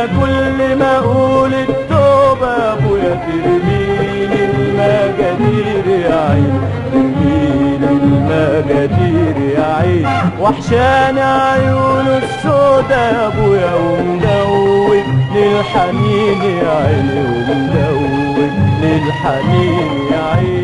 كل ما اقول التوبة يا ابويا ترميني المجادير يا عين، ترميني المجادير يا عين. وحشاني عيونه السودا يا ابويا ومدوب للحنين يا عيني، ومدوب للحنين يا عين.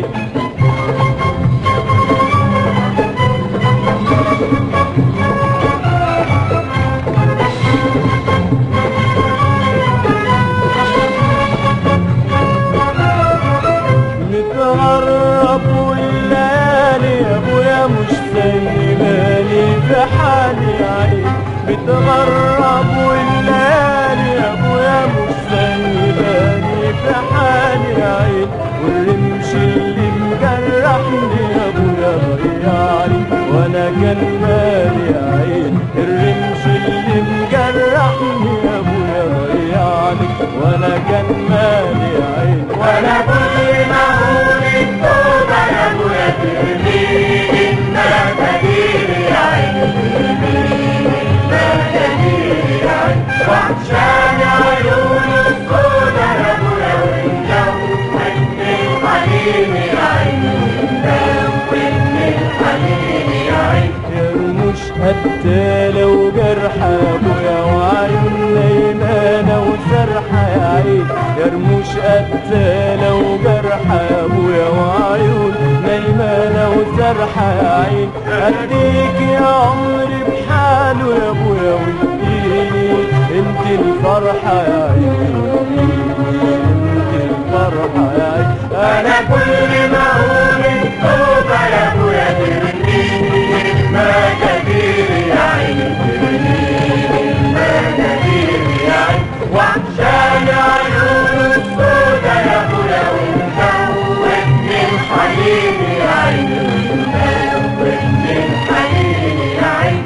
متغرب والليالي يا ابويا مش سايباني في حالي يا عين، متغرب والليالي يا ابويا مش سايباني في حالي يا عين. والرمش اللي مجرحني يا ابويا ضيعني وانا كان مالي يا عين، الرمش اللي مجرحني يا ابويا ضيعني وانا كان مالي يا عين. وانا كل ما اقول التوبة يا ابويا ترميني المجادير يا عين، ترميني المجادير يا عين. وحشاني عيونه السودا يا ابويا ومدوبني الحنين يا عين، ومدوبني الحنين يا عين. يا رموش قتالة وجرحة يا ابويا وعيون نايمانة وسرحة يا عين، يا رموش قتالة وجرحة يا ابويا وعيون نايمانة وسرحة يا عين. اديك يا عمري بحاله يا ابويا واديني انت الفرحة يا عين، انت الفرحة يا عين. انا كل ما اقول التوبة يا ابويا ترميني المجادير يا عين، ترميني المجادير يا عين. وحشاني عيونه السودا يا ابويا ومدوبني الحنين يا عين، ومدوبني الحنين يا عين.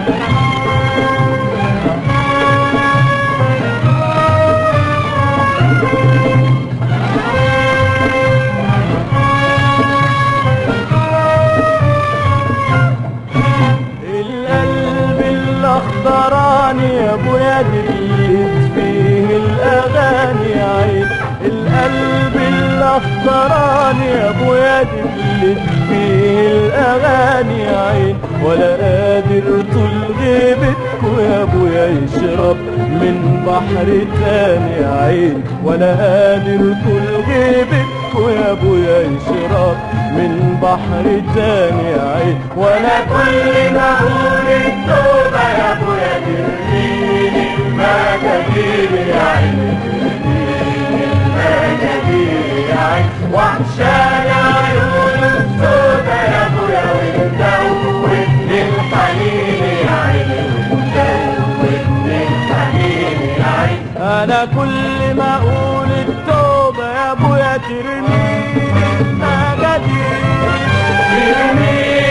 القلب الاخضراني يا ابويا دلت فيه الاغاني يا عين، القلب الاخضراني يا ابويا دلت فيه الاغاني يا عين. ولا قادر طول غيبتكوا يا ابويا يشرب من بحر تاني يا عين، ولا قادر طول غيبتكوا يا ابويا يشرب من بحر تاني يا عين. وانا كل ما اقول التوبة يا ابويا ترميني المجادير يا عين، ترميني المجادير يا عين. وحشاني عيونه السودا يا ابويا ومدوبني الحنين يا عين، ومدوبني الحنين يا عين. انا كل ما اقول التوبة يا ابويا ترميني المجادير، ترميني